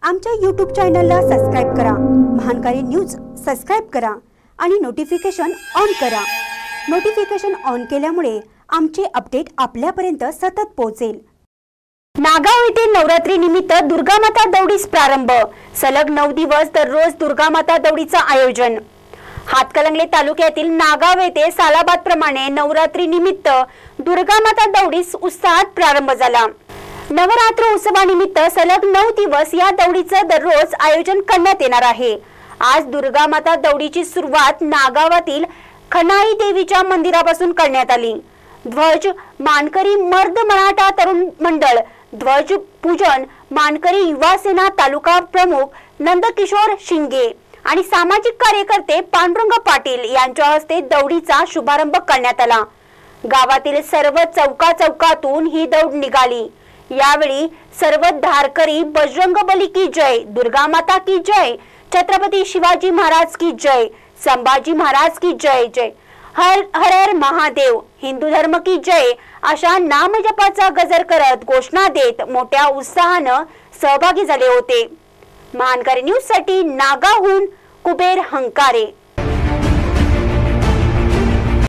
आमच्या YouTube चॅनलला subscribe करा। महानकारी न्यूज सबस्क्राइब करा आणि नोटिफिकेशन ऑन करा। नोटिफिकेशन ऑन केल्यामुळे आमचे अपडेट आपल्यापर्यंत सतत पोहोचेल। नागाव येथे नवरात्री निमित्त दुर्गामाता दौडीस प्रारंभ। सलग 9 दिवस दररोज दुर्गामाता दौडीचा आयोजन। हातकणंगले तालुक्यातील नागाव येथे सालाबाद प्रमाणे नवरात्री निमित्त दुर्गामाता दौडीस उत्साहात प्रारंभ झाला। नवरात्र उत्सवानिमित्त सलग 9 दिवस या दौडीचे दररोज आयोजन करण्यात येणार आहे। आज दुर्गामाता दौडीची सुरुवात नागावातील खनाई देवीच्या मंदिरापासून करण्यात आली। ध्वज मानकरी मर्द मराठा तरुण मंडळ, ध्वज पूजन मानकरी युवा सेना तालुका प्रमुख नंदकिशोर शिंगे आणि सामाजिक कार्यकर्ते पांडुरंग पाटील यांच्या हस्ते दौडीचा शुभारंभ करण्यात आला। गावातील सर्व चौकातून ही दौड निघाली। यावेळी सर्व धारकरी बजरंगबली की जय, दुर्गा माता की जय, छत्रपती शिवाजी महाराज की जय, संभाजी महाराज की जय जय, हर हर महादेव, हिंदू धर्म की जय अशा नामजपाचा गजर करत घोषणा देत मोठ्या उत्साहाने सहभागी झाले होते। महानकारी न्यूज साठी नागावहून कुबेर हंकारे।